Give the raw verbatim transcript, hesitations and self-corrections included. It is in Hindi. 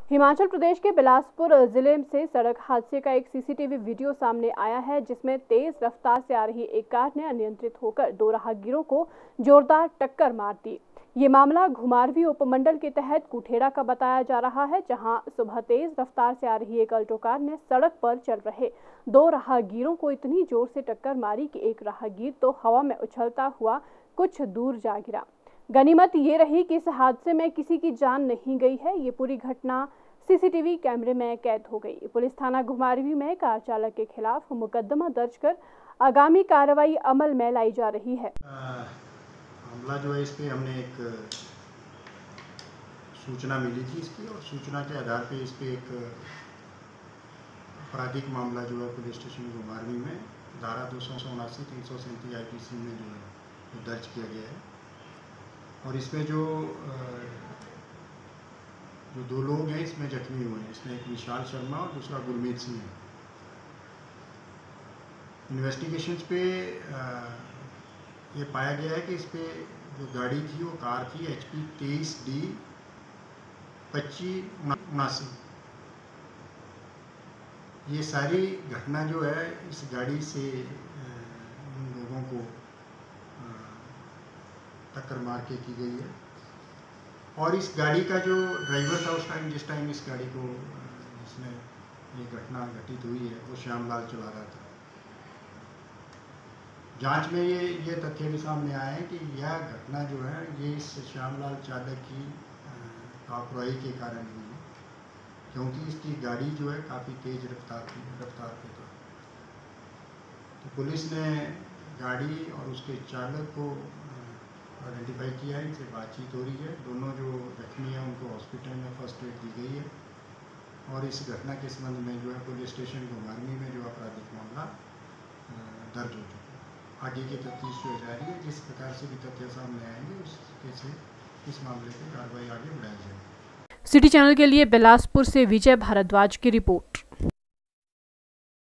हिमाचल प्रदेश के बिलासपुर जिले से सड़क हादसे का एक सीसीटीवी वीडियो सामने आया है, जिसमें तेज रफ्तार से आ रही एक कार ने अनियंत्रित होकर दो राहगीरों को जोरदार टक्कर मार दी। ये मामला घुमारवीं उपमंडल के तहत कुठेड़ा का बताया जा रहा है, जहां सुबह तेज रफ्तार से आ रही एक अल्टो कार ने सड़क पर चल रहे दो राहगीरों को इतनी जोर से टक्कर मारी कि एक राहगीर तो हवा में उछलता हुआ कुछ दूर जा गिरा। गनीमत ये रही कि इस हादसे में किसी की जान नहीं गई है। ये पूरी घटना सीसीटीवी कैमरे में कैद हो गई। पुलिस थाना घुमारवीं में कार चालक के खिलाफ मुकदमा दर्ज कर आगामी कार्रवाई अमल में लाई जा रही है। मामला जो है, इस पे हमने एक सूचना मिली थी इसकी, और सूचना के आधार पे इस पे एक आपराधिक मामला जो है पुलिस स्टेशन घुमारवीं में धारा दो सौ उनासी तीन सौ सैंतीस आई पी सी में जो है दर्ज किया गया है। और इसमें जो जो दो लोग हैं इसमें जख्मी हुए हैं। इसमें एक विशाल शर्मा और दूसरा गुरमीत सिंह है। इन्वेस्टिगेशंस पे ये पाया गया है कि इस पे जो गाड़ी थी वो कार थी एच पी तेईस डी पच्चीस उनासी। ये सारी घटना जो है इस गाड़ी से उन लोगों को टक्कर मार के की गई है। और इस गाड़ी का जो ड्राइवर था उस टाइम जिस टाइम इस गाड़ी को जिसमें ये घटना घटित हुई है वो श्यामलाल चला रहा था। जांच में ये ये तथ्य भी सामने आए हैं कि यह घटना जो है ये इस श्यामलाल चालक की लापरवाही के कारण हुई है, क्योंकि इसकी गाड़ी जो है काफ़ी तेज रफ्तार थी रफ्तार पे था। तो पुलिस ने गाड़ी और उसके चालक को आइडेंटिफाई किया है, इनसे बातचीत हो रही है। दोनों जो जख्मी हैं उनको हॉस्पिटल में फर्स्ट एड दी गई है। और इस घटना के संबंध में जो है पुलिस स्टेशन घुमारवीं में जो आपराधिक मामला दर्ज हो चुका है। आगे की तफ्तीश जो जारी है, जिस प्रकार से भी तथ्य सामने आएंगे उसके से इस मामले की कार्रवाई आगे बढ़ाई जाएगी। सिटी चैनल के लिए बिलासपुर से विजय भारद्वाज की रिपोर्ट।